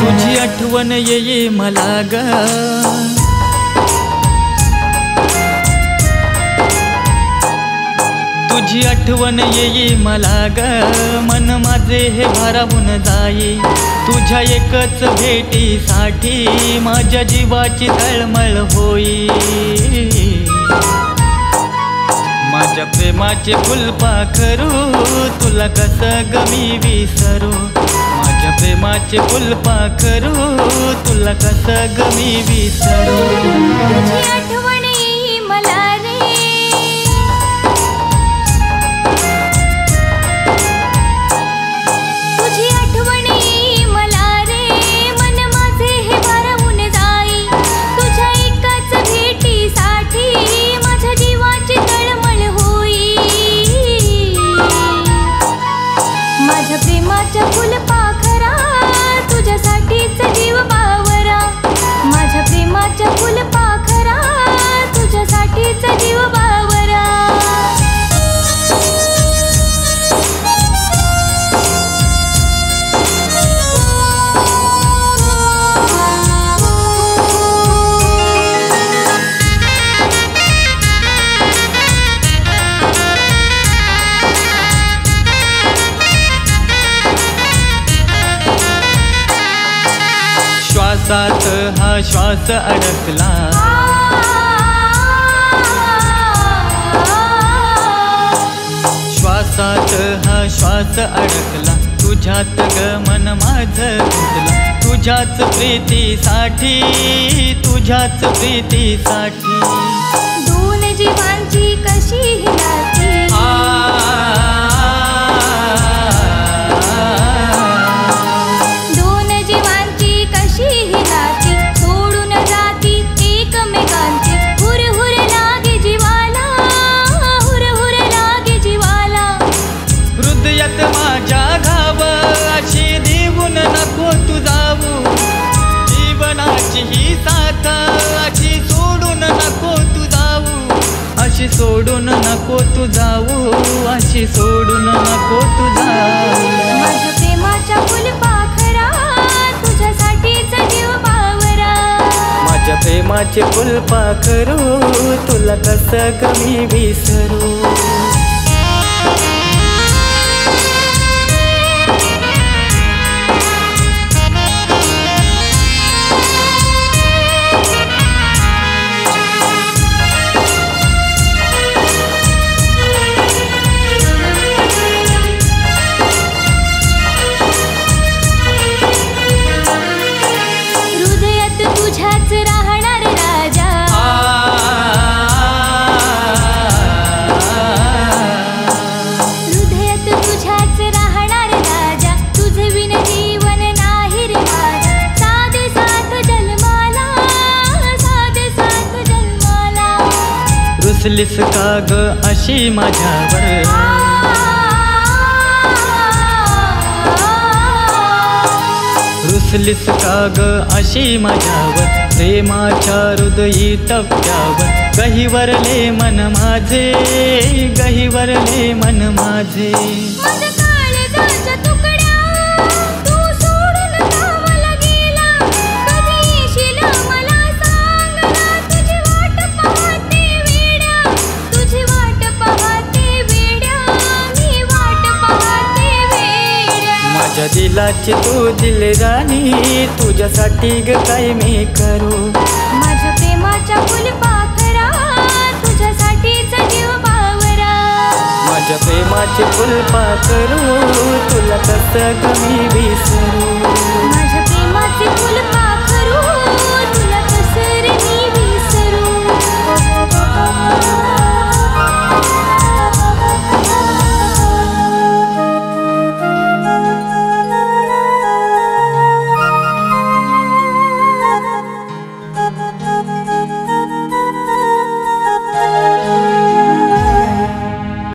तुझी आठवण येई मला ग, तुझी आठवण येई मला ग, मन माझे हे भारावून जाई तुझ्या एकच भेटीसाठी माझ्या जीवाची तळमळ होई। माझ्या प्रेमाचे फुलपाखरू तुला कसं ग मी विसरू, माझ्या प्रेमाचे फुलपाखरू तुला कसं ग मी विसरू। तुझी आठवण येई मला रे, तुझी आठवण येई मला रे, मन माझे हे भारावून जाई तुझ्या एकाच भेटीसाठी माझ्या जीवाची तळमळ होई। माझ्या प्रेमाच्या फुलपाखरा तुझ्यासाठीच जीव बावरा, माझ्या प्रेमाच्या फुलपाखरा तुझ्यासाठीच जीव बावरा। श्वासात हा श्वास अडकला, श्वासात हा श्वास अडकला, तुझ्यात ग मन माझं गुंतलं तुझ्याच प्रीतीसाठी, तुझ्याच प्रीतीसाठी। दोन जीवांची कशी ही नाती, दोन जीवांची कशी ही नाती सोडून जाती एकमेकांची, हुरहुर लागे जीवाला, हुरहुर लागे जीवाला। हृदयात माझ्या घाव अशी देऊन नको तू जाऊ, जीवनाची ही साथ अशी सोडून नको तू जाऊ, अशी सोडून नको तू जाऊ, अशी सोडून नको तू जाऊ। माझ्या प्रेमाच्या फुलपाखरा तुझ्यासाठीच जीव बावरा, माझ्या प्रेमाचे फुलपाखरू तुला कसं ग मी विसरू। तुझ्याच राहणार राजा, हृदयात तुझ्याच राहणार राजा, तुझे विन जीवन नाही रे माझा, साधे साथ जन्माला, साधे साथ जन्माला। रुसलीस का ग अशी माझ्यावर, रुसलीस का ग अशी माझ्यावर, प्रेमाच्या हृदयी टप्प्यावर गहिवरले मन माझे, गहिवरले मन माझे। माझ्या काळजाच्या तुकड्या तू सोडून गावाला गेला, कधी येशील मला सांग ना, तुझी वाट पाहते वेड्या, तुझी वाट पाहते वेड्या, मी वाट पाहते वेड्या। माझ्या दिलाची तू दिलराणी तुझ्यासाठी ग काय मी करू, माझ्या प्रेमाच्या फुलपाखरा तुझ्यासाठीच जीव बावरा, माझ्या प्रेमाचे फुलपाखरू तुला कसं ग मी विसरू।